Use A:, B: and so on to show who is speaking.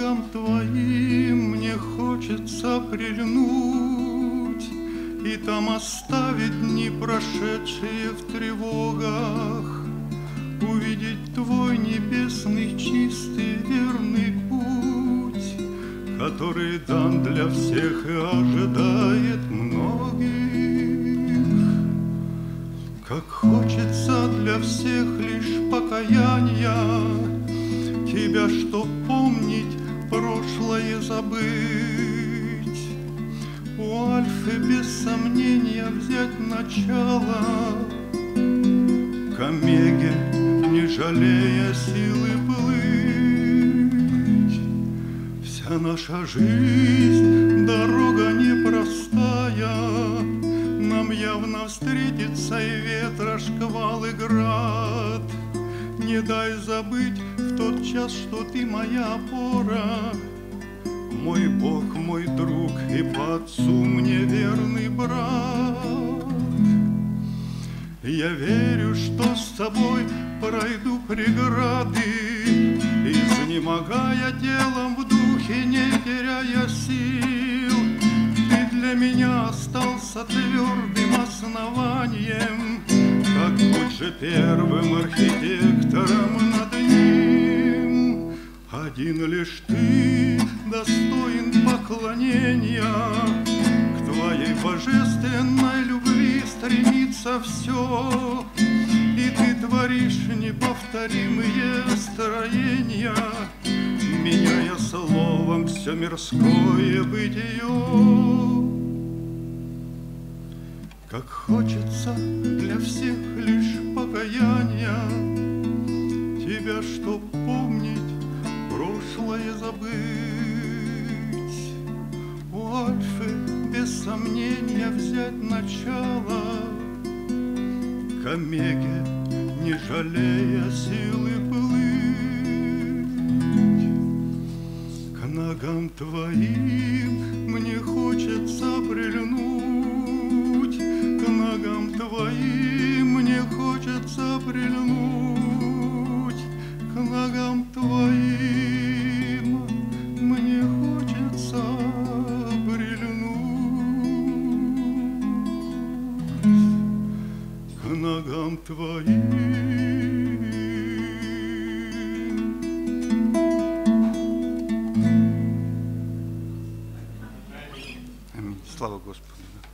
A: ногам твоим мне хочется прильнуть и там оставить дни, прошедшие в тревогах, увидеть твой небесный, чистый, верный путь, который дан для всех и ожидает многих. Как хочется для всех лишь покаяния, тебя, чтоб помнить, прошлое забыть. У Альфы без сомнения взять начало, к Омеге, не жалея силы плыть. Вся наша жизнь, дорога непростая, нам явно встретится и ветра, шквал и град. Не дай забыть в тот час, что ты моя опора, мой Бог, мой друг и по отцу мне верный брат. Я верю, что с тобой пройду преграды, изнемогая телом в духе, не теряя сил. Ты для меня остался твердым основанием, как будь же первым архитектором над ним. Один лишь ты достоин поклонения, к твоей божественной любви стремится все, и ты творишь неповторимые строения, меняя словом все мирское бытие. Как хочется для всех лишь покаяния, тебя, чтоб помнить, прошлое забыть. У Альфы без сомнения взять начало, к Омеге, не жалея силы плыть. К ногам твоим мне хочется прильнуть, к ногам твоим мне хочется прильнуть, к ногам твоим мне хочется прильнуть, к ногам твоим. Аминь. Слава Господу.